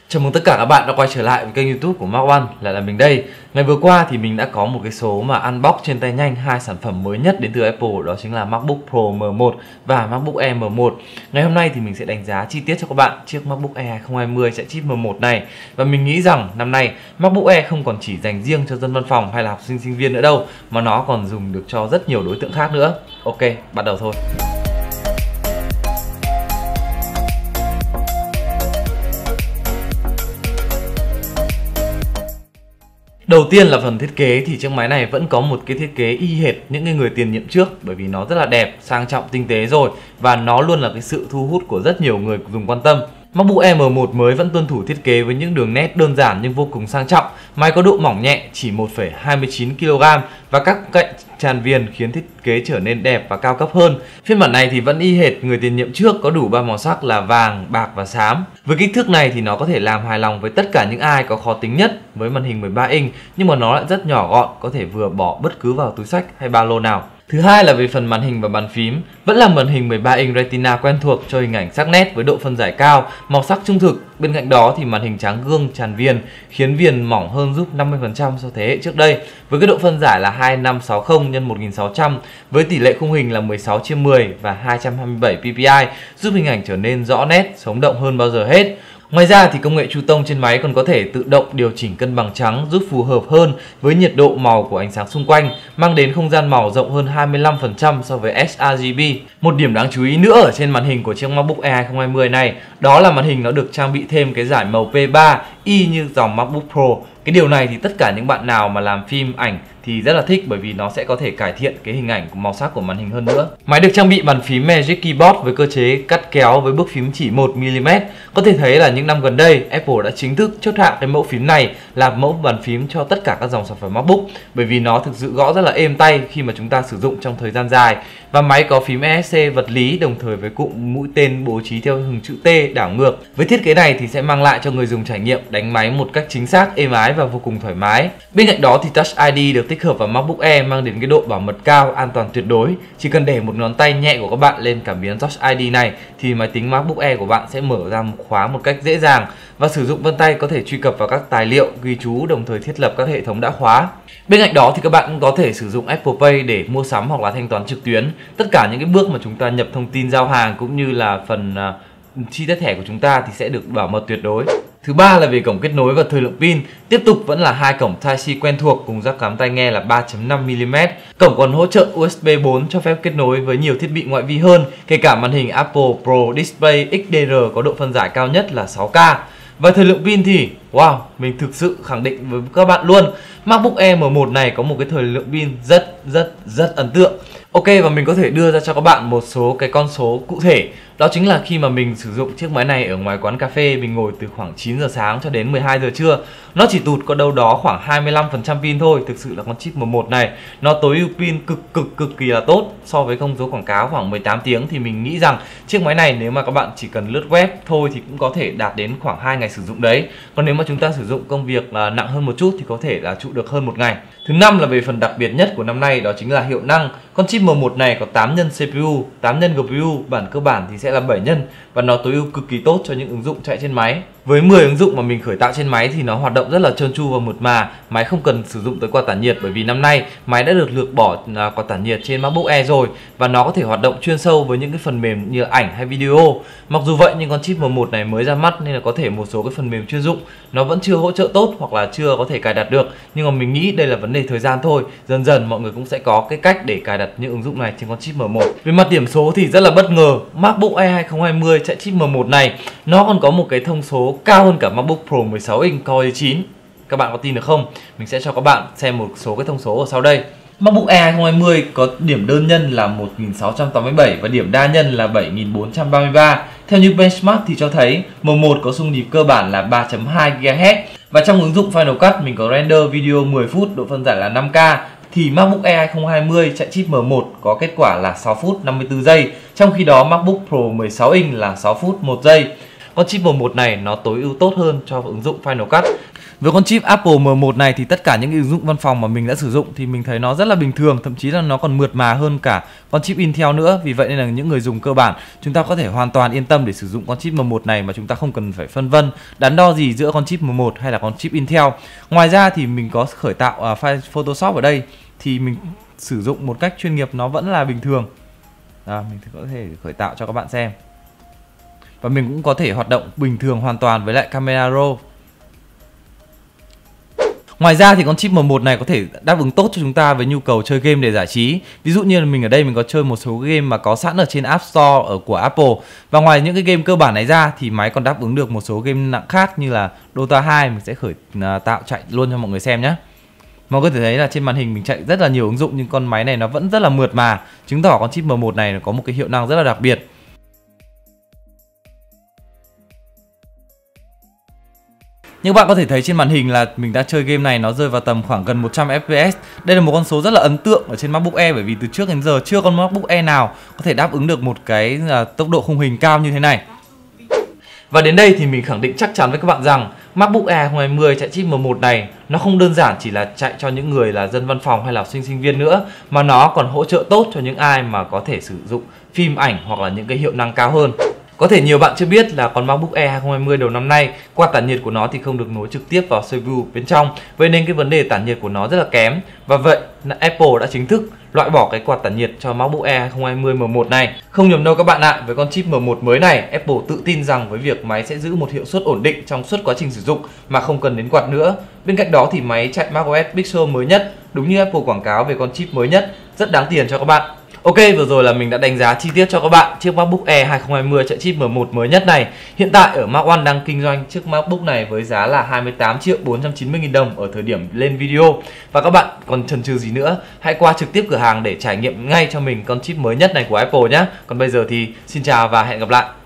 Chào mừng tất cả các bạn đã quay trở lại với kênh YouTube của Mark One, lại là mình đây. Ngày vừa qua thì mình đã có một cái số mà unbox trên tay nhanh hai sản phẩm mới nhất đến từ Apple, đó chính là MacBook Pro M1 và MacBook Air M1. Ngày hôm nay thì mình sẽ đánh giá chi tiết cho các bạn chiếc MacBook Air 2020 chạy chip M1 này. Và mình nghĩ rằng năm nay MacBook Air không còn chỉ dành riêng cho dân văn phòng hay là học sinh sinh viên nữa đâu, mà nó còn dùng được cho rất nhiều đối tượng khác nữa. Ok, bắt đầu thôi. Đầu tiên là phần thiết kế thì chiếc máy này vẫn có một cái thiết kế y hệt những người tiền nhiệm trước, bởi vì nó rất là đẹp, sang trọng, tinh tế rồi, và nó luôn là cái sự thu hút của rất nhiều người dùng quan tâm. MacBook Air M1 mới vẫn tuân thủ thiết kế với những đường nét đơn giản nhưng vô cùng sang trọng. Máy có độ mỏng nhẹ chỉ 1,29 kg và các cạnh tràn viền khiến thiết kế trở nên đẹp và cao cấp hơn. Phiên bản này thì vẫn y hệt người tiền nhiệm trước, có đủ ba màu sắc là vàng, bạc và xám. Với kích thước này thì nó có thể làm hài lòng với tất cả những ai có khó tính nhất với màn hình 13 inch, nhưng mà nó lại rất nhỏ gọn, có thể vừa bỏ bất cứ vào túi xách hay ba lô nào. Thứ hai là về phần màn hình và bàn phím, vẫn là màn hình 13 inch Retina quen thuộc cho hình ảnh sắc nét với độ phân giải cao, màu sắc trung thực. Bên cạnh đó thì màn hình tráng gương tràn viền khiến viền mỏng hơn giúp 50% so thế hệ trước đây, với cái độ phân giải là 2560 x 1600 với tỷ lệ khung hình là 16:10 và 227 ppi, giúp hình ảnh trở nên rõ nét, sống động hơn bao giờ hết. Ngoài ra thì công nghệ Tru Tông trên máy còn có thể tự động điều chỉnh cân bằng trắng, giúp phù hợp hơn với nhiệt độ màu của ánh sáng xung quanh, mang đến không gian màu rộng hơn 25% so với sRGB. Một điểm đáng chú ý nữa ở trên màn hình của chiếc MacBook Air 2020 này, đó là màn hình nó được trang bị thêm cái giải màu P3 y như dòng MacBook Pro. Cái điều này thì tất cả những bạn nào mà làm phim ảnh thì rất là thích, bởi vì nó sẽ có thể cải thiện cái hình ảnh của màu sắc của màn hình hơn nữa. Máy được trang bị bàn phím Magic Keyboard với cơ chế cắt kéo với bước phím chỉ 1mm. Có thể thấy là những năm gần đây Apple đã chính thức chốt hạ cái mẫu phím này là mẫu bàn phím cho tất cả các dòng sản phẩm MacBook, bởi vì nó thực sự gõ rất là êm tay khi mà chúng ta sử dụng trong thời gian dài. Và máy có phím ESC vật lý đồng thời với cụm mũi tên bố trí theo hình chữ T đảo ngược. Với thiết kế này thì sẽ mang lại cho người dùng trải nghiệm đánh máy một cách chính xác, êm ái và vô cùng thoải mái. Bên cạnh đó thì Touch ID được tích hợp vào MacBook Air mang đến cái độ bảo mật cao, an toàn tuyệt đối. Chỉ cần để một ngón tay nhẹ của các bạn lên cảm biến Touch ID này thì máy tính MacBook Air của bạn sẽ mở ra khóa một cách dễ dàng, và sử dụng vân tay có thể truy cập vào các tài liệu, ghi chú, đồng thời thiết lập các hệ thống đã khóa. Bên cạnh đó thì các bạn cũng có thể sử dụng Apple Pay để mua sắm hoặc là thanh toán trực tuyến. Tất cả những cái bước mà chúng ta nhập thông tin giao hàng cũng như là phần chi tiết thẻ của chúng ta thì sẽ được bảo mật tuyệt đối. Thứ ba là về cổng kết nối và thời lượng pin, tiếp tục vẫn là hai cổng Type-C quen thuộc cùng jack cắm tai nghe là 3.5mm. Cổng còn hỗ trợ USB 4 cho phép kết nối với nhiều thiết bị ngoại vi hơn, kể cả màn hình Apple Pro Display XDR có độ phân giải cao nhất là 6K. Và thời lượng pin thì wow, mình thực sự khẳng định với các bạn luôn, MacBook Air M1 này có một cái thời lượng pin rất ấn tượng. Ok, và mình có thể đưa ra cho các bạn một số cái con số cụ thể. Đó chính là khi mà mình sử dụng chiếc máy này ở ngoài quán cà phê, mình ngồi từ khoảng 9 giờ sáng cho đến 12 giờ trưa, nó chỉ tụt có đâu đó khoảng 25% pin thôi. Thực sự là con chip M1 này nó tối ưu pin cực kỳ là tốt. So với thông số quảng cáo khoảng 18 tiếng thì mình nghĩ rằng chiếc máy này nếu mà các bạn chỉ cần lướt web thôi thì cũng có thể đạt đến khoảng 2 ngày sử dụng đấy. Còn nếu mà chúng ta sử dụng công việc là nặng hơn một chút thì có thể là trụ được hơn 1 ngày. Thứ năm là về phần đặc biệt nhất của năm nay, đó chính là hiệu năng. Con chip M1 này có 8 nhân CPU, 8 nhân GPU, bản cơ bản thì sẽ là 7 nhân, và nó tối ưu cực kỳ tốt cho những ứng dụng chạy trên máy. Với 10 ứng dụng mà mình khởi tạo trên máy thì nó hoạt động rất là trơn tru và mượt mà. Máy không cần sử dụng tới quạt tản nhiệt, bởi vì năm nay máy đã được lược bỏ quạt tản nhiệt trên MacBook Air rồi, và nó có thể hoạt động chuyên sâu với những cái phần mềm như ảnh hay video. Mặc dù vậy nhưng con chip M1 này mới ra mắt nên là có thể một số cái phần mềm chuyên dụng nó vẫn chưa hỗ trợ tốt hoặc là chưa có thể cài đặt được, nhưng mà mình nghĩ đây là vấn đề thời gian thôi. Dần dần mọi người cũng sẽ có cái cách để cài đặt những ứng dụng này trên con chip M1. Về mặt điểm số thì rất là bất ngờ, MacBook Air 2020 chạy chip M1 này nó còn có một cái thông số cao hơn cả MacBook Pro 16 inch Core i9. Các bạn có tin được không? Mình sẽ cho các bạn xem một số cái thông số ở sau đây. MacBook Air 2020 có điểm đơn nhân là 1687 và điểm đa nhân là 7433. Theo như benchmark thì cho thấy M1 có xung nhịp cơ bản là 3.2 GHz, và trong ứng dụng Final Cut mình có render video 10 phút, độ phân giải là 5K, thì MacBook Air 2020 chạy chip M1 có kết quả là 6 phút 54 giây, trong khi đó MacBook Pro 16 inch là 6 phút 1 giây. Con chip M1 này nó tối ưu tốt hơn cho ứng dụng Final Cut. Với con chip Apple M1 này thì tất cả những ứng dụng văn phòng mà mình đã sử dụng thì mình thấy nó rất là bình thường, thậm chí là nó còn mượt mà hơn cả con chip Intel nữa. Vì vậy nên là những người dùng cơ bản chúng ta có thể hoàn toàn yên tâm để sử dụng con chip M1 này mà chúng ta không cần phải phân vân đắn đo gì giữa con chip M1 hay là con chip Intel. Ngoài ra thì mình có khởi tạo file Photoshop ở đây thì mình sử dụng một cách chuyên nghiệp, nó vẫn là bình thường. Mình có thể khởi tạo cho các bạn xem. Và mình cũng có thể hoạt động bình thường hoàn toàn với lại camera RAW. Ngoài ra thì con chip M1 này có thể đáp ứng tốt cho chúng ta với nhu cầu chơi game để giải trí. Ví dụ như là mình ở đây mình có chơi một số game mà có sẵn ở trên App Store của Apple. Và ngoài những cái game cơ bản này ra thì máy còn đáp ứng được một số game nặng khác như là Dota 2. Mình sẽ khởi tạo chạy luôn cho mọi người xem nhé. Mọi người có thể thấy là trên màn hình mình chạy rất là nhiều ứng dụng nhưng con máy này nó vẫn rất là mượt mà, chứng tỏ con chip M1 này có một cái hiệu năng rất là đặc biệt. Như bạn có thể thấy trên màn hình là mình đã chơi game này nó rơi vào tầm khoảng gần 100 FPS. Đây là một con số rất là ấn tượng ở trên MacBook Air, bởi vì từ trước đến giờ chưa có MacBook Air nào có thể đáp ứng được một cái tốc độ khung hình cao như thế này. Và đến đây thì mình khẳng định chắc chắn với các bạn rằng MacBook Air 2020 chạy chip M1 này nó không đơn giản chỉ là chạy cho những người là dân văn phòng hay là học sinh sinh viên nữa, mà nó còn hỗ trợ tốt cho những ai mà có thể sử dụng phim ảnh hoặc là những cái hiệu năng cao hơn. Có thể nhiều bạn chưa biết là con MacBook Air 2020 đầu năm nay, quạt tản nhiệt của nó thì không được nối trực tiếp vào CPU bên trong, vậy nên cái vấn đề tản nhiệt của nó rất là kém. Và vậy Apple đã chính thức loại bỏ cái quạt tản nhiệt cho MacBook Air 2020 M1 này. Không nhầm đâu các bạn ạ, với con chip M1 mới này, Apple tự tin rằng với việc máy sẽ giữ một hiệu suất ổn định trong suốt quá trình sử dụng mà không cần đến quạt nữa. Bên cạnh đó thì máy chạy macOS Big Sur mới nhất, đúng như Apple quảng cáo về con chip mới nhất, rất đáng tiền cho các bạn. Ok, vừa rồi là mình đã đánh giá chi tiết cho các bạn chiếc MacBook Air 2020 chạy chip M1 mới nhất này. Hiện tại ở Mac One đang kinh doanh chiếc MacBook này với giá là 28.490.000 đồng ở thời điểm lên video. Và các bạn còn chần chừ gì nữa, hãy qua trực tiếp cửa hàng để trải nghiệm ngay cho mình con chip mới nhất này của Apple nhé. Còn bây giờ thì xin chào và hẹn gặp lại.